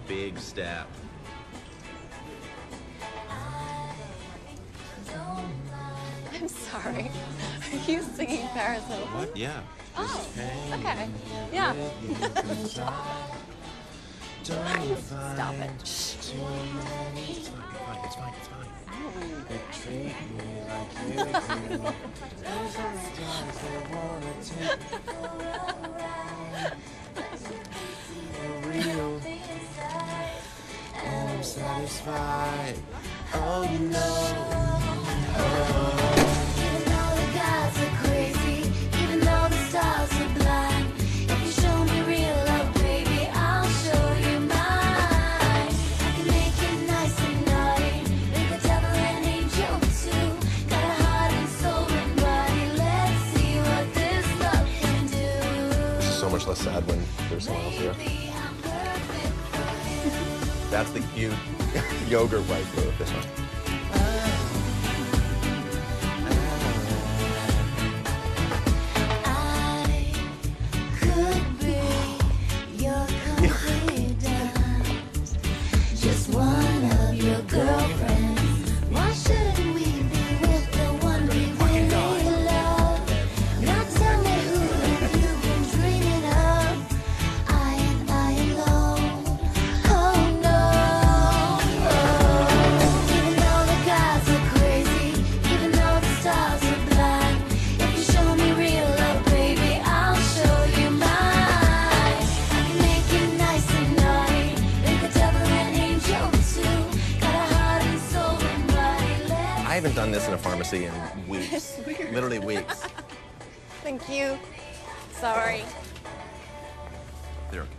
big step. I'm sorry. Are you singing Paris Hilton? What? Yeah. Oh, okay. Yeah. Stop it. Shh. It's fine. It's fine. Treat me like you do. Those are the times they wanna take for real. And I'm satisfied. Oh, you know. Even though the gods are crazy, even though the stars are blind, if you show me real love, baby, I'll show you mine. I can make it nice and naughty, make the devil an angel too. Got a heart and soul and body. Let's see what this love can do. It's so much less sad when there's someone else here. Baby, I'm perfect for you. That's the cute yogurt wife move, this one. I could be your confidant, just one of your girlfriends. Why shouldn't we be with the one we really love? Now tell me who you've been dreaming of. I am alone. Oh no. Even though the gods are crazy, even though the stars are blind, if you show me real love, baby, I'll show you mine. I can make it nice and naughty, make the devil an angel too. Got a heart and soul and body. I haven't done this in a pharmacy in weeks. Literally weeks. Thank you. Sorry. They're okay.